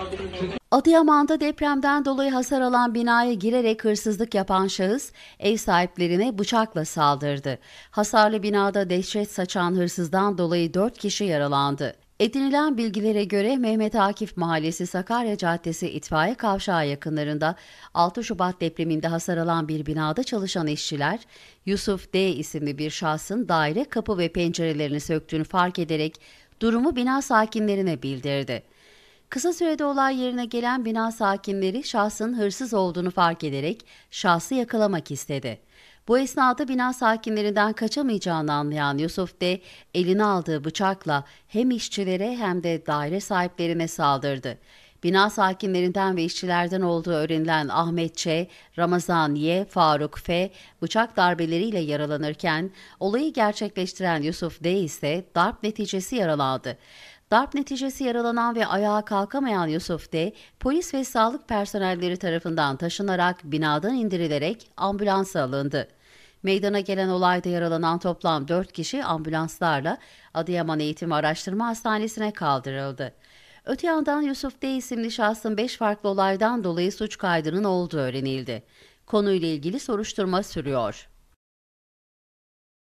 Adıyaman'da depremden dolayı hasar alan binaya girerek hırsızlık yapan şahıs ev sahiplerine bıçakla saldırdı. Hasarlı binada dehşet saçan hırsızdan dolayı 4 kişi yaralandı. Edinilen bilgilere göre Mehmet Akif Mahallesi Sakarya Caddesi İtfaiye Kavşağı yakınlarında 6 Şubat depreminde hasar alan bir binada çalışan işçiler, Yusuf D. isimli bir şahsın daire kapı ve pencerelerini söktüğünü fark ederek durumu bina sakinlerine bildirdi. Kısa sürede olay yerine gelen bina sakinleri şahsın hırsız olduğunu fark ederek şahsı yakalamak istedi. Bu esnada bina sakinlerinden kaçamayacağını anlayan Yusuf D. eline aldığı bıçakla hem işçilere hem de daire sahiplerine saldırdı. Bina sakinlerinden ve işçilerden olduğu öğrenilen Ahmet Ç., Ramazan Y., Faruk F. bıçak darbeleriyle yaralanırken olayı gerçekleştiren Yusuf D. ise darp neticesi yaralandı. Darp neticesi yaralanan ve ayağa kalkamayan Yusuf D. polis ve sağlık personelleri tarafından taşınarak binadan indirilerek ambulansa alındı. Meydana gelen olayda yaralanan toplam 4 kişi ambulanslarla Adıyaman Eğitim Araştırma Hastanesi'ne kaldırıldı. Öte yandan Yusuf D. isimli şahsın 5 farklı olaydan dolayı suç kaydının olduğu öğrenildi. Konuyla ilgili soruşturma sürüyor.